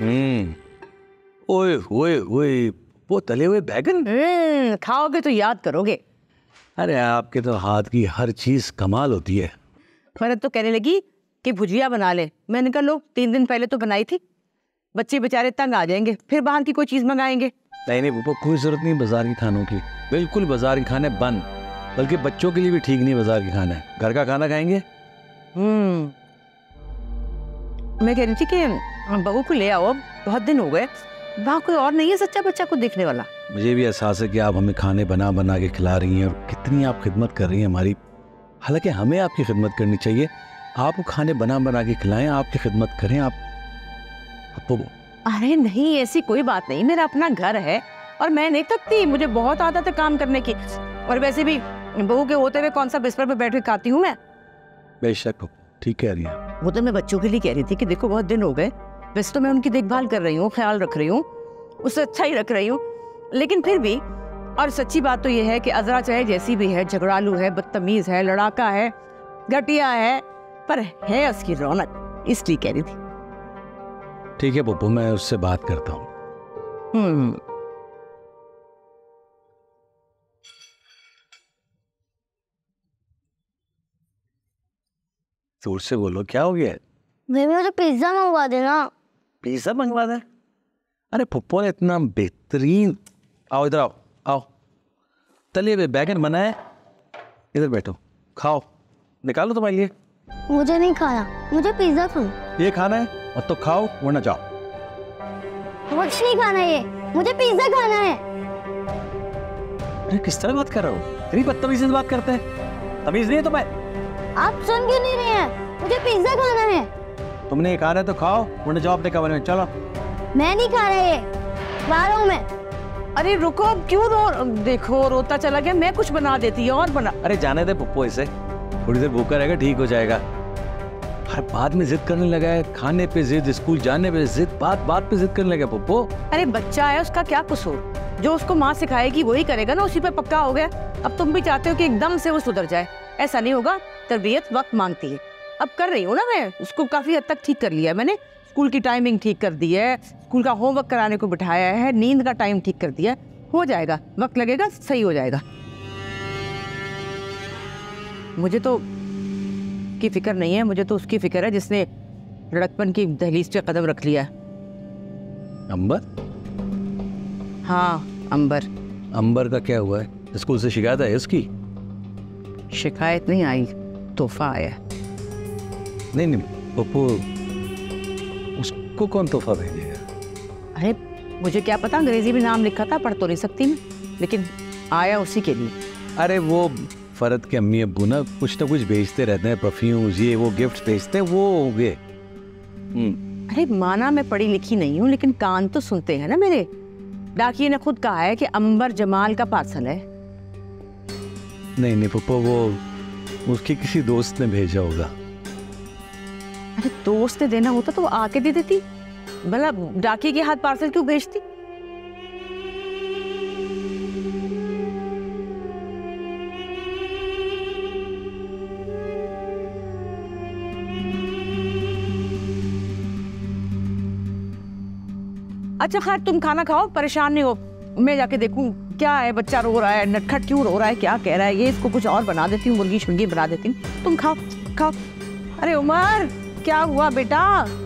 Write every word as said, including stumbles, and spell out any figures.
हम्म, ओए ओए ओए, वो तले हुए बैगन। हम्म, खाओगे तो याद करोगे। अरे आपके तो हाथ की हर चीज कमाल होती है। फरत तो कहने लगी कि भुजिया बना ले। मैंने कहा लो, तीन दिन पहले तो बनाई थी, बच्चे बेचारे तंग आ जाएंगे, फिर बाहर की कोई चीज मंगाएंगे। नहीं नहीं पापा, कोई जरूरत नहीं बाजार के खानों की, बिल्कुल बाजार के खाने बंद। बल्कि बच्चों के लिए भी ठीक नहीं बाजार के खाना है, घर का खाना खाएंगे। हम्म, मैं कह रही थी कि बहू को ले आओ, बहुत दिन हो गए, वहाँ कोई और नहीं है सच्चा बच्चा को देखने वाला। मुझे भी एहसास है कि आप हमें खाने बना बना के खिला रही हैं और कितनी आप खिदमत कर रही हैं हमारी। हालांकि हमें आपकी खिदमत करनी चाहिए, आपको खाने बना बना के खिलाएं, आपकी खिदमत करें आप, आपको। अरे नहीं, ऐसी कोई बात नहीं, मेरा अपना घर है और मैं नहीं थकती, मुझे बहुत आदत है काम करने की। और वैसे भी बहू के होते हुए कौन सा बिस्तर पे बैठ के खाती हूँ मैं। बेशक ठीक कह रही हैं। वो तो मैं बच्चों के लिए कह रही थी कि देखो बहुत दिन हो गए, वैसे तो मैं उनकी देखभाल कर रही हूँ, ख्याल रख रही हूँ, उससे अच्छा ही रख रही हूँ, लेकिन फिर भी। और सच्ची बात तो ये है कि अजरा चाहे जैसी भी है, झगड़ालू है, बदतमीज है, लड़ाका है, घटिया है, पर है उसकी रौनक, इसलिए कह रही थी। ठीक है पप्पू, मैं उससे बात करता हूँ। हम्म, जोर से बोलो, क्या हो गया? बेबी मुझे पिज्जा मंगवा देना। पिज्जा मंगवा दे? अरे पप्पू ने इतना बेहतरीन, आओ इधर आओ, आओ, तले हुए बैगन बनाए, इधर बैठो, खाओ, निकालो तुम्हारे लिए। मुझे नहीं खाना, मुझे पिज्जा खाना। ये खाना है और तो खाओ वरना जाओ। मुझे नहीं खाना ये, मुझे पिज्जा खाना है। अरे किस तरह बात कर रहे हो? इतनी बदतमीजी से बात करते हैं, तमीज नहीं है तुम्हें? आप सुन क्यों नहीं रहे हैं? मुझे पिज्जा खाना है। तुमने ये खाना है तो खाओ वरना जाओ अपने कमरे में, चलो। मैं नहीं खा रहा ये, बाहर हूँ मैं। अरे रुको, अब क्यों रो, देखो रोता चला गया, मैं कुछ बना देती है और बना। अरे जाने दे पप्पू, इसे थोड़ी देर भूखा रहेगा, ठीक हो जाएगा। हर बात में जिद करने लगा है, खाने पे जिद, स्कूल जाने पे जिद, बात बात पे जिद करने लगा पप्पू। अरे बच्चा है, उसका क्या कसूर, जो उसको माँ सिखाएगी वही करेगा ना, उसी पे पक्का हो गया। अब तुम भी चाहते हो कि एकदम से वो सुधर जाए, ऐसा नहीं होगा, तरबियत वक्त मांगती है। अब कर रही हूँ ना मैं, उसको काफी हद तक ठीक कर लिया मैंने, स्कूल की टाइमिंग ठीक कर दी है, स्कूल का होमवर्क कराने को बिठाया है, नींद का टाइम ठीक कर दिया, हो जाएगा, वक्त लगेगा, सही हो जाएगा। मुझे तो की फिक्र नहीं है, मुझे तो उसकी फिक्र है जिसने लड़कपन की दहलीज पे कदम रख लिया। अंबर? हाँ अंबर। अंबर का क्या हुआ है? स्कूल से शिकायत है उसकी? शिकायत नहीं आई, तोहफा आया। नहीं नहीं पप्पू, उसको कौन तोहफा भेजेगा? अरे मुझे क्या पता, अंग्रेजी में नाम लिखा था, पढ़ तो नहीं सकती मैं, लेकिन आया उसी के लिए। अरे वो फरद के अम्मी अब्बू ना कुछ ना कुछ भेजते रहते हैं, परफ्यूम्स, ये वो गिफ्ट भेजते हैं, वो हो गए। अरे माना मैं पढ़ी लिखी नहीं हूँ, लेकिन कान तो सुनते हैं ना मेरे। डाकिए ने खुद कहा है कि अंबर जमाल का पार्सल है। नहीं नहीं पप्पू, वो उसके किसी दोस्त ने भेजा होगा। अरे दोस्त ने देना होता तो वो आके दे देती, भला डाकिए के हाथ पार्सल क्यों भेजती? अच्छा खैर, तुम खाना खाओ, परेशान नहीं हो, मैं जाके देखूं क्या है, बच्चा रो रहा है, नटखट क्यों रो रहा है, क्या कह रहा है ये, इसको कुछ और बना देती हूँ, मुर्गी शुर्गी बना देती हूँ, तुम खाओ खाओ। अरे उमर, क्या हुआ बेटा?